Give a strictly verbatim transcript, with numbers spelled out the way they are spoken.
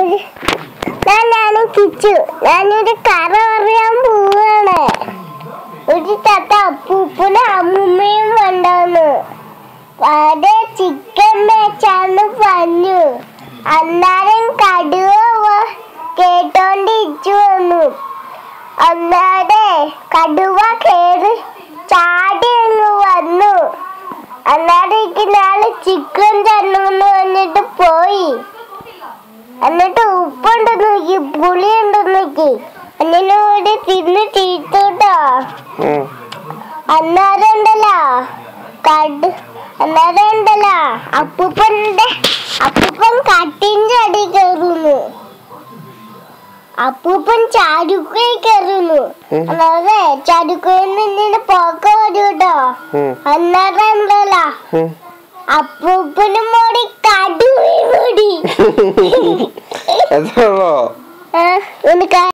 ഞാനാണ് കിച്ചു. ഞാനൊരു കറ പറയാൻ പോവാണ്. ഒരു തത്ത അപ്പൂപ്പനും അമ്മൂമ്മയും ഉണ്ടാവുന്നു. അത് ചിക്കൻ വെച്ചാന്ന് പറഞ്ഞു. അന്നേരം കടുവ കേട്ടോണ്ടിരിച്ചു വന്നു. അന്നേരെ കടുവ കേറി ചാടി അങ്ങ് വന്നു. അന്നേരം നാളെ ചിക്കൻ തരണമെന്ന് പറഞ്ഞിട്ട് പോയി. എന്നിട്ട് ഉപ്പുണ്ട് നോക്കി, പുളിയുണ്ട് നോക്കി, അതിനോട് തിന്ന് തീർത്തോട്ടോ. അന്നേരം ഉണ്ടല്ലോ കട് അന്നേരം ഉണ്ടല്ലോ അപ്പൂപ്പൻ്റെ അപ്പൂപ്പൻ കട്ടിൻ്റെ അടി കയറുന്നു. അപ്പൂപ്പൻ ചാരുക്കൈ കയറുന്നു. അല്ലാതെ ചാരുക്കയിൽ നിന്ന് പോക്ക വരൂട്ടോ. അന്നേരം ഉണ്ടല്ലോ അപ്പൂപ്പനും മോടി കടുവയും കൂടി.